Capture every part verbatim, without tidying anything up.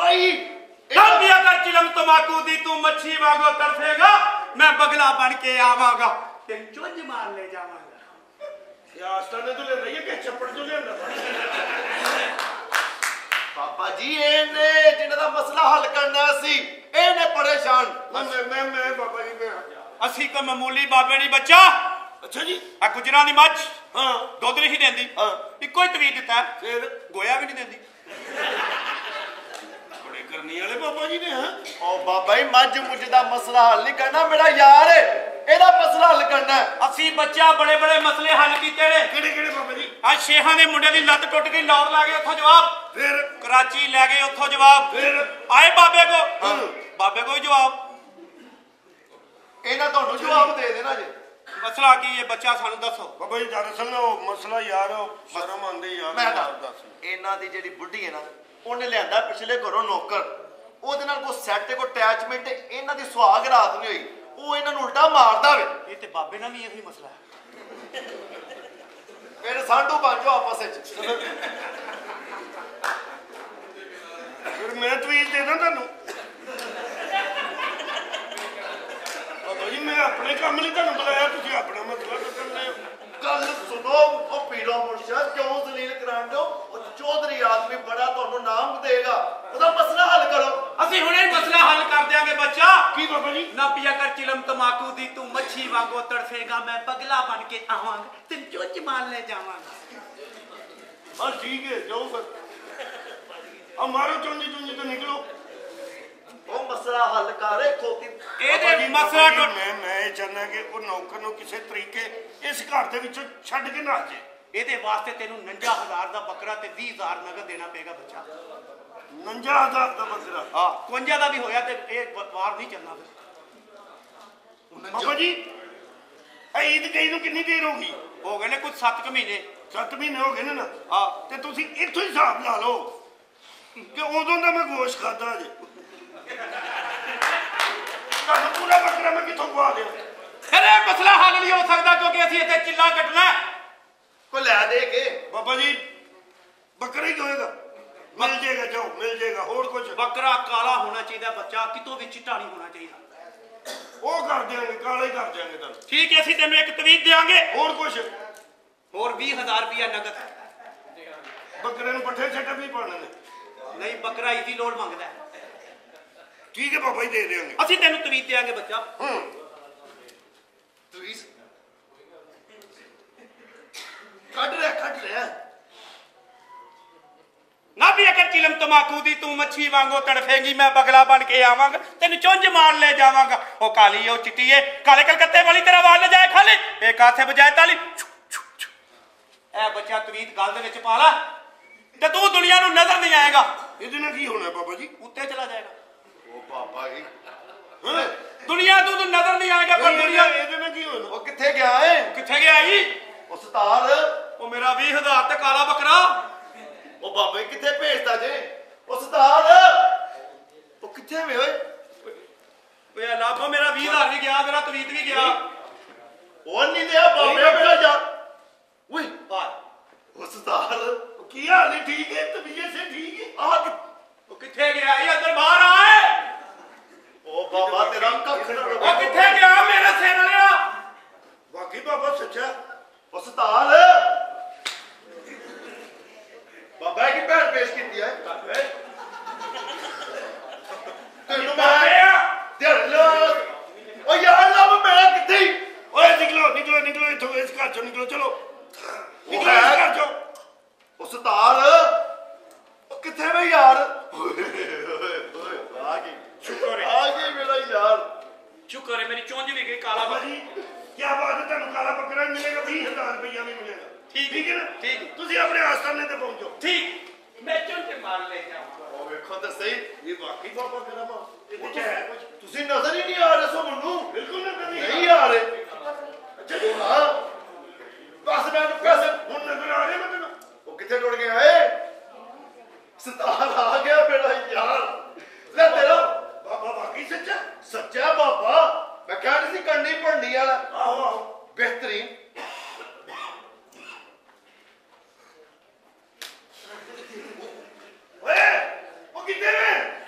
बाबा जी पिया कर चिलम तमाकू दी तू मच्छी वांगो तड़फेगा मैं बगला बन के आवांगा तेन चुंझ मार ले जावांगा या आस्ताने तो ले रही है कि चप्पड़ तो ले बाबा जी इन्ने जिन्हां दा मसला हल करना सी इन्ने परेशान मैं मैं मैं बाबा जी मैं असी कोई मामूली बाबे नहीं बच्चा अच्छा जी आ गुजरां दी मੱਝ हां दुध नहीं देंदी हां इको ही तवीज दिता फिर गोया भी नहीं देंदी बड़े करनी वाले बाबा जी ने हां ओ बाबा जी मੱਝ मुझ दा मसला हल नहीं करना मेरा यार है एदा मसला हल करना है असी बच्चा बड़े बड़े मसले हल कीते ने केड़े केड़े बाबा जी आ शेहां दे मुंडे दी लत टुट गई लाहौर ला गए उथों जवाब फिर कराची ले गए उथों जवाब फिर आए बाबे को हां बाबे को जवाब इन्हां तुहानू जवाब दे देना जी मसला की है बच्चा सानू दसो बाबा जी दरअसल ना मसला यार शर्म आंदी यार मैं दस इन्हां दी जेड़ी बुढ़ी है ना उन्हें लियांदा पिछले घरों नौकर ओदे नाल कोई सैट कोई अटैचमेंट इन्हां दी सुहाग रात नहीं हुई वो इन्हां नूं उल्टा मारदा वे ये ते बाबे नाल भी यही मसला है फिर साडू बन जाओ आपस विच फिर मैं तवीज दे दा तुहानू बाबा जी मैं अपने काम लिए तुहानू बुलाया तुसीं अपना मसला करने गल सुनो ओ पीरो मुर्शद क्यों जलील करान दो ओ चौधरी आदमी बड़ा तुहानू नाम देगा ओदा मसला हल करो ਅਸੀਂ ਹੁਣੇ ਹੀ ਮਸਲਾ ਹੱਲ ਕਰ ਦਿਆਂਗੇ ਬੱਚਾ की बाबा जी ना पिया कर चिलम तमाकू दी तू मच्छी वांगो तड़फेगा मैं पगला बन के आवांगा तेन चुंझ मार ले जावांगा हाँ ठीक है जाओ फिर अब मारो चुंझी चुंझी तो निकलो ओ मसला हल कर खोती ਇਹਦੇ ਮਸਲਾ बाबा जी, ਟੁੱਟ मैं मैं ये चाहना कि वो नौकर ਨੂੰ ਕਿਸੇ ਤਰੀਕੇ ਇਸ ਘਰ ਦੇ ਵਿੱਚੋਂ ਛੱਡ ਕੇ ਨਾ ਜੇ ਇਹਦੇ ਵਾਸਤੇ ਤੈਨੂੰ ਉਨੰਜਾ ਹਜ਼ਾਰ ਦਾ ਬੱਕਰਾ ਤੇ ਵੀਹ ਹਜ਼ਾਰ ਨਗਦ ਦੇਣਾ ਪਏਗਾ ਬੱਚਾ ਉਨੰਜਾ ਹਜ਼ਾਰ ਦਾ ਬੱਕਰਾ ਹਾਂ ਇਕਵੰਜਾ ਦਾ ਵੀ ਹੋਇਆ ਤੇ ਇਹ ਵਾਰ ਨਹੀਂ ਚੱਲਣਾ ਫਿਰ ਬਾਬਾ ਜੀ ਇਹ ਈਦ ਗਈ ਨੂੰ ਕਿੰਨੀ ਦੇਰ ਹੋ ਗਈ ਹੋ ਗਏ ਨੇ ਕੁਝ ਸੱਤ ਕੁ ਮਹੀਨੇ ਸੱਤ ਮਹੀਨੇ ਹੋ ਗਏ ਨੇ ਨਾ ਹਾਂ ਤੇ ਤੁਸੀਂ ਇੱਥੋਂ ਹੀ ਹਿਸਾਬ ਲਾ ਲਓ ਕਿ ਉਦੋਂ ਦਾ ਮੈਂ ਗੋਸ਼ਤ ਖਾਦਾ ਜੇ ਤੁਹਾਨੂੰ ਪੂਰਾ ਬੱਕਰਾ ਮੈਂ ਕਿੱਥੋਂ ਖਵਾ ਦਿਆਂ ਫਿਰ ਇਹ ਮਸਲਾ ਹੱਲ ਨਹੀਂ ਹੋ ਸਕਦਾ ਕਿਉਂਕਿ ਅਸੀਂ ਇੱਥੇ ਚਿੱਲਾ ਕੱਟਣਾ को लै दे के ਬਾਬਾ ਜੀ ਬੱਕਰਾ ਹੀ ਹੋਏਗਾ ਮਿਲ ਜਾਏਗਾ ਜਾਓ ਮਿਲ ਜਾਏਗਾ ਹੋਰ ਕੁਝ ਬੱਕਰਾ ਕਾਲਾ ਹੋਣਾ ਚਾਹੀਦਾ ਬੱਚਾ ਕਿਤੋਂ ਵੀ ਚਿੱਟਾ ਨਹੀਂ ਹੋਣਾ ਚਾਹੀਦਾ ਉਹ ਕਰ ਦਿਆਂਗੇ ਕਾਲਾ ਹੀ ਕਰ ਦਿਆਂਗੇ ਤੁਹਾਨੂੰ ਠੀਕ ਹੈ ਅਸੀਂ ਤੈਨੂੰ ਇੱਕ ਤਵੀਜ਼ ਦੇਵਾਂਗੇ ਹੋਰ ਕੁਝ ਹੋਰ ਵੀਹ ਹਜ਼ਾਰ ਰੁਪਇਆ ਨਗਦ ਬੱਕਰੇ ਨੂੰ ਪੱਠੇ ਛੱਟੇ ਵੀ ਪਾਣੇ ਨੇ ਨਹੀਂ ਬੱਕਰਾ ਇਦੀ ਲੋੜ ਮੰਗਦਾ ਠੀਕ ਹੈ ਬਾਬਾ ਜੀ ਦੇ ਦੇਵਾਂਗੇ ਅਸੀਂ ਤੈਨੂੰ ਤਵੀਜ਼ ਦੇਵਾਂਗੇ ਬੱਚਾ ਹੂੰ तवीज कट रहा कट रहा ना भी अगर चिलम तमाकू दी तू मच्छी वांगो तड़फेगी मैं बगला बन के आवांगा तेन चुंझ मार ले जावांगा ओ काली ओ चिट्टी है काले कलकत्ते वाली तेरा वाल ले जाए खाली एक हाथ से बजाए ताली ए बच्चा तवीत गल दे विच पा ला ते तू दुनिया नू नजर नहीं आएगा ਇਹਦੇ ਨਾਲ ਕੀ ਹੋਣਾ ਬਾਬਾ ਜੀ उत्ते चला जाएगा ओ बाबा जी ਹਾਂ दुनिया तू तू नजर नहीं आएगा पर दुनिया ਇਹਦੇ ਨਾਲ ਕੀ ਹੋਣਾ ओ किथे गया है किथे गया ही उस्ताद ओ मेरा बीस हजार ते काला बकरा ओ बाबा जी किथे भेजता जे उस्ताद ओ किथे वे ओए ओए अल्लाह को मेरा बीस हजार भी गया मेरा तवीत भी गया ओ नहीं दिया बाबा मेरा यार ओए हां उस्ताद ਕੀ ਹਾਲ ਹੈ ਠੀਕ ਹੈ ਤਬੀਅਤ ਸੇ ਠੀਕ ਹੈ आ ओ किथे गया ही अंदर बाहर आए ओ बाबा तेरा कख ना ओ किथे गया मेरे सिर वालिया ਵਾਕਈ ਬਾਬਾ ਸੱਚਾ उस्ताद बाबा की भैन पेश की है तेनू मैं दिल ओ यार लब मैं किथे ਓਏ ਨਿਕਲੋ ਨਿਕਲੋ ਨਿਕਲੋ ਇੱਥੋਂ ਇਸ ਘਰ ਚੋਂ ਨਿਕਲੋ ਚਲੋ ਨਿਕਲੋ ਇਸ ਘਰ ਚੋਂ उस्ताद ओ किथे वे यार ओए ओए आ गई शुक्र है आ गई मेरा यार शुक्र है मेरी चोंज भी गई काला ਬਾਬਾ ਜੀ ਕੀ ਬਾਤ ਹੈ ਤੁਹਾਨੂੰ ਕਾਲਾ ਬੱਕਰਾ ਮਿਲੇਗਾ ਵੀਹ ਹਜ਼ਾਰ ਰੁਪਇਆ ਵੀ ਮਿਲੇਗਾ ठीक ਠੀਕ ਹੈ ਨਾ ठीक ਤੁਸੀਂ ਆਪਣੇ ਆਸਥਾਨੇ ਤੇ ਪਹੁੰਚੋ ठीक मैं चोंज मार ले जाऊंगा ओ देखो तो सही ये वाकई बाबा मेरा मां ਇਹਦੇ ਚ ਹੈ ਕੁਝ तुसी नजर ही नहीं आ रहे सो मन्नू ਬਿਲਕੁਲ ਨਾ ਕਦੀ नहीं आ रहे अच्छा हां बस मैं पैसे ਹੁਣ ਨਜ਼ਰ ਆ ਰਿਹਾ ਮੈਂ ਤੈਨੂੰ वो किथे टुट गया है उस्ताद आ गया मेरा यार ले तेरा ਬਾਬਾ ਵਾਕਈ ਸੱਚਾ सच्चा बाबा मैं कह रही थी करनी पड़नी वाला ਆਹੋ ਆਹੋ बेहतरीन ਓਏ ਉਹ ਕਿੱਥੇ ਨੇ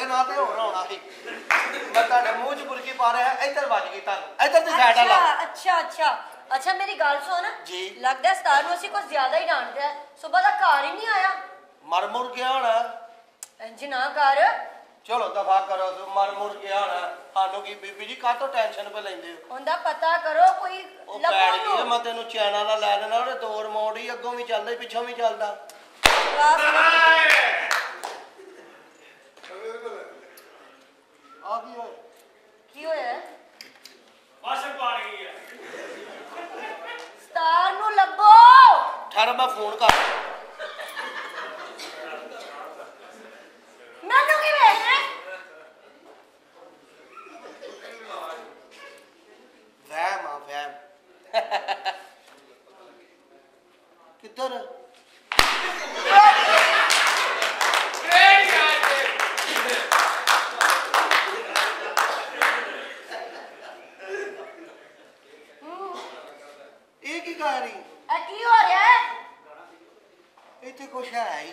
ना तो होर होना सी मैं तुहाडे मूँह च बुरकी पा रहा इधर वज गई तुहानू इधर ते साइड ला अच्छा अच्छा अच्छा मेरी गल सुन जी लगदा है सतार नूं असीं कुछ ज्यादा ही डांटदे सुबह दा घर ही नहीं आया मर मुर गया होना इंज ना कर चलो दफा करो मर मुर गया होना सानू की बीबी जी काहतों टेंशन पे लैंदे हो उनदा पता करो कोई लबो नो मैं तेनू चैना ना लै देना ओरे दौड़ मोड़ ही अगों भी चलदा पिछों भी चलदा आ की होया की होया वाशर पा रही है सतार नूं लभो ठहर मैं फोन कर मैनू की वेख रहे वहम आ वहम किधर ये की कह रही ए की हो रहा है इतने कुछ है ही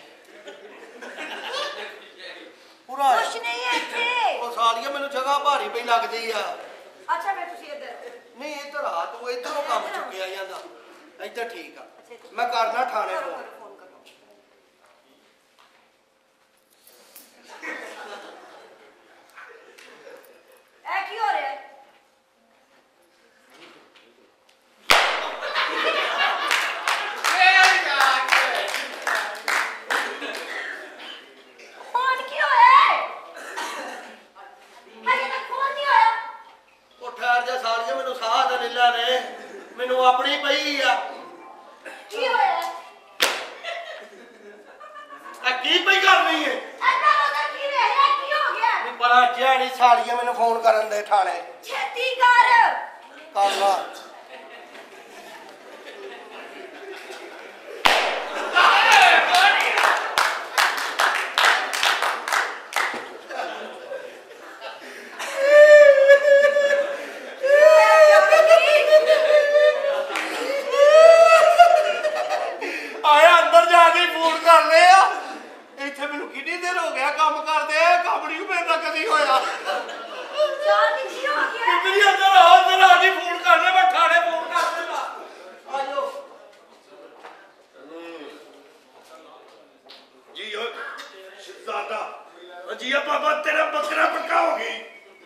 पूरा कुछ नहीं है इत्थे ओ सालिया मैनू जगह भारी पई लगदी आ अच्छा मैं तुसी इधर नहीं इधर आ तू इधरों काम चुकिया जांदा इधर ठीक आ मैं करना थाने फोन ए की हो रहा है फोन की होया अरे तक फोन नहीं होया ओ ठहर जा सालिया मैनू साह ते लीला ने मैनू अपनी पई आ की होया आ की पई करनी है अन्ना उधर की रह रहा की हो गया बड़ा जैनी सालिया मैनू फोन करन दे थाने छेती कर कर ला आया अंदर जाके फोन कर ले आ इत्थे मैनू कितनी देर हो गया काम करदे काम नहीं मेरे नाल कदी होया चार दिन की हो गया इतनी अंदर आ अंदर आ के फोन कर ले मैं थाने फोन कर देगा आ जाओ जी ओ शहजादा जी बाबा तेरा बकरा पक्का हो गई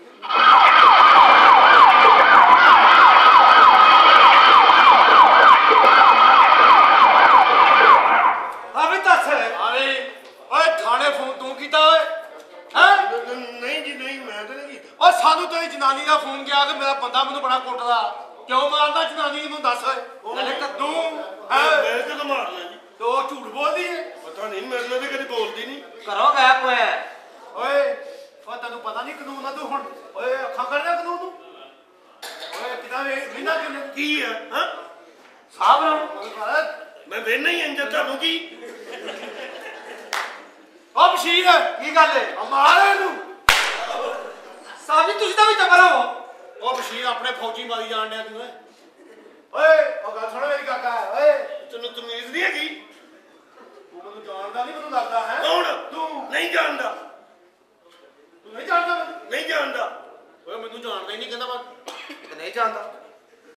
अभी दस अरे ओए थाने फोन तू कीता ओए हैं नहीं जी नहीं मैं तो नहीं कीता ओ सानू तेरी जनानी दा फोन गया कि मेरा बंदा मैनू बड़ा कुੱਟਦਾ क्यों मारदा जनानी ਨੂੰ ਦੱਸ ਓਏ ਨਾਲੇ ਕੱਦੂ मैं मैं तो मार लिया जी ਤੇ ਉਹ ਝੂਠ ਬੋਲਦੀ ਹੈ पता नहीं मेरे ਨਾਲ तो कभी बोलती नहीं ਘਰੋਂ ਗਾਇਬ ਹੋਇਆ ਓਏ ਓ ਤੈਨੂੰ ਪਤਾ ਨਹੀਂ ਕਾਨੂੰਨ ਦਾ ਤੂੰ ਹੁਣ ਓਏ ਅੱਖਾਂ ਕਰਦਾ ਕਾਨੂੰਨ ਨੂੰ ਓਏ ਕਿਦਾਂ ਵੇ ਮਹੀਨਾ ਕਿੰਨੇ की है हाँ ਸਾਹਬ ਰਾਮ मैं वेना ही अंजर ਤੁਹਾਨੂੰ की ਓ ਬਸ਼ੀਰ ਕੀ ਗੱਲ ਹੈ ਆ ਮਾਰ ਇਹਨੂੰ ਸਾਬੀ ਤੁਸੀਂ ਤਾਂ ਵੀ ਚੰਗਾ ਹੋ ਓ ਬਸ਼ੀਰ ਆਪਣੇ ਫੌਜੀ ਮਾਰੀ ਜਾਣ ਡਿਆ ਤੂੰ ਓਏ ਉਹ ਗੱਲ ਸੁਣ ਮੇਰੀ ਕਾਕਾ ਓਏ ਤੈਨੂੰ ਤਮੀਜ਼ ਨਹੀਂ ਹੈਗੀ ਤੂੰ ਮੈਨੂੰ ਜਾਣਦਾ ਨਹੀਂ ਮੈਨੂੰ ਲੱਗਦਾ ਹੈ ਕੌਣ ਤੂੰ ਨਹੀਂ ਜਾਣਦਾ ਤੂੰ ਨਹੀਂ ਜਾਣਦਾ ਮੈਨੂੰ ਨਹੀਂ ਜਾਣਦਾ ਓਏ ਮੈਨੂੰ ਜਾਣਦਾ ਹੀ ਨਹੀਂ ਕਹਿੰਦਾ ਮੈਂ ਨਹੀਂ ਜਾਣਦਾ